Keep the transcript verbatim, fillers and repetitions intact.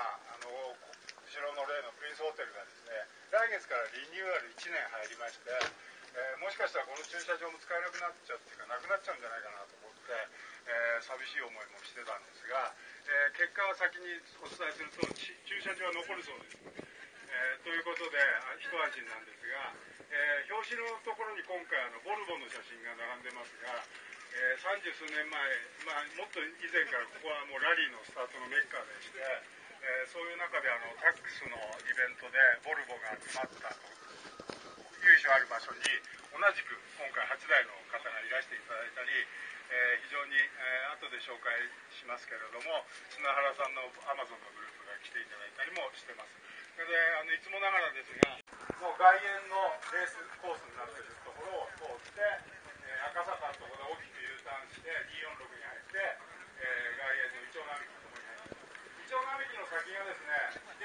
あの後ろの例のプリンスホテルがですね、来月からリニューアルいちねん入りまして、えー、もしかしたらこの駐車場も使えなくなっちゃうっていうかなくなっちゃうんじゃないかなと思って、えー、寂しい思いもしてたんですが、えー、結果は先にお伝えすると駐車場は残るそうです。えー、ということで一安心なんですが、えー、表紙のところに今回あのボルボの写真が並んでますが、えー、さんじゅうすうねんまえ、まあ、もっと以前からここはもうラリーのスタートのメッカでして、えー、そういう中であのタックスのイベントでボルボが集まったと由緒ある場所に同じく今回はちだいの方がいらしていただいたり、えー、非常に、えー、後で紹介しますけれども砂原さんのアマゾンのグループが来ていただいたりもしてます。それであのいつもながらですがもう外苑のレースコースになっているところを通って、えー、赤坂のところで大きく U ターンしてにーよんろくに入って、えー、外苑のイチョウ並木のところに入っています。イチョウ並木の先がですね